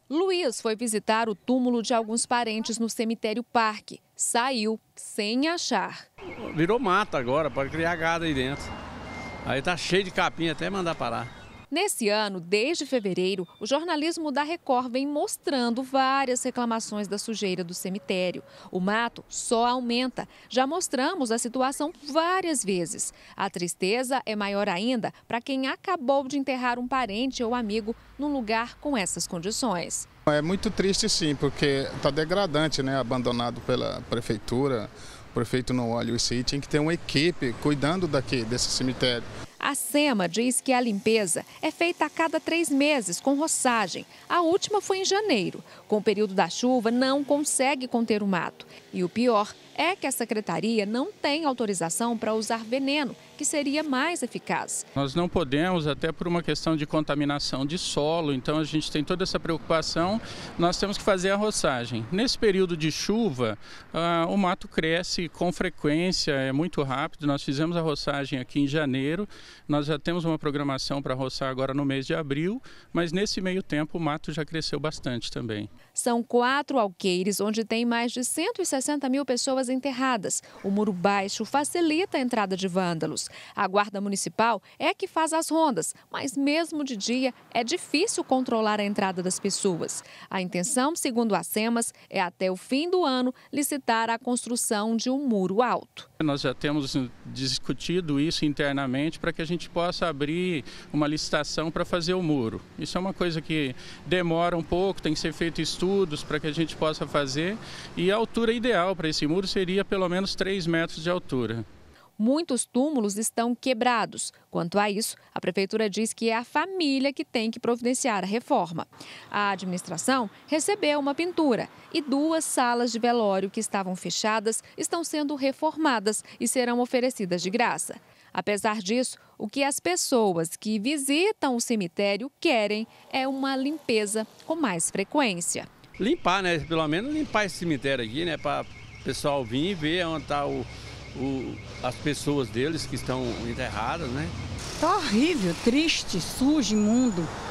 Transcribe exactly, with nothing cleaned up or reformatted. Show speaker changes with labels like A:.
A: Luiz foi visitar o túmulo de alguns parentes no cemitério Parque. Saiu sem achar.
B: Virou mato agora, pode criar gado aí dentro. Aí tá cheio de capim até mandar parar.
A: Nesse ano, desde fevereiro, o jornalismo da Record vem mostrando várias reclamações da sujeira do cemitério. O mato só aumenta. Já mostramos a situação várias vezes. A tristeza é maior ainda para quem acabou de enterrar um parente ou amigo num lugar com essas condições.
C: É muito triste sim, porque está degradante, né? Abandonado pela prefeitura. O prefeito não olha isso aí, tinha que ter uma equipe cuidando daqui, desse cemitério.
A: A SEMA diz que a limpeza é feita a cada três meses, com roçagem. A última foi em janeiro. Com o período da chuva, não consegue conter o mato. E o pior é que a secretaria não tem autorização para usar veneno, que seria mais eficaz.
D: Nós não podemos, até por uma questão de contaminação de solo, então a gente tem toda essa preocupação, nós temos que fazer a roçagem. Nesse período de chuva, ah, o mato cresce com frequência, é muito rápido. Nós fizemos a roçagem aqui em janeiro, nós já temos uma programação para roçar agora no mês de abril, mas nesse meio tempo o mato já cresceu bastante também.
A: São quatro alqueires onde tem mais de cento e sessenta mil pessoas enterradas. O muro baixo facilita a entrada de vândalos. A guarda municipal é que faz as rondas, mas mesmo de dia é difícil controlar a entrada das pessoas. A intenção, segundo a SEMAS, é até o fim do ano licitar a construção de um muro alto.
D: Nós já temos discutido isso internamente para que a gente possa abrir uma licitação para fazer o muro. Isso é uma coisa que demora um pouco, tem que ser feito estudos para que a gente possa fazer, e a altura ideal para esse muro seria pelo menos três metros de altura.
A: Muitos túmulos estão quebrados. Quanto a isso, a prefeitura diz que é a família que tem que providenciar a reforma. A administração recebeu uma pintura e duas salas de velório que estavam fechadas estão sendo reformadas e serão oferecidas de graça. Apesar disso, o que as pessoas que visitam o cemitério querem é uma limpeza com mais frequência.
B: Limpar, né? Pelo menos limpar esse cemitério aqui, né? Para o pessoal vir e ver onde está o... O, as pessoas deles que estão enterradas, né?
E: Tá horrível, triste, sujo, imundo.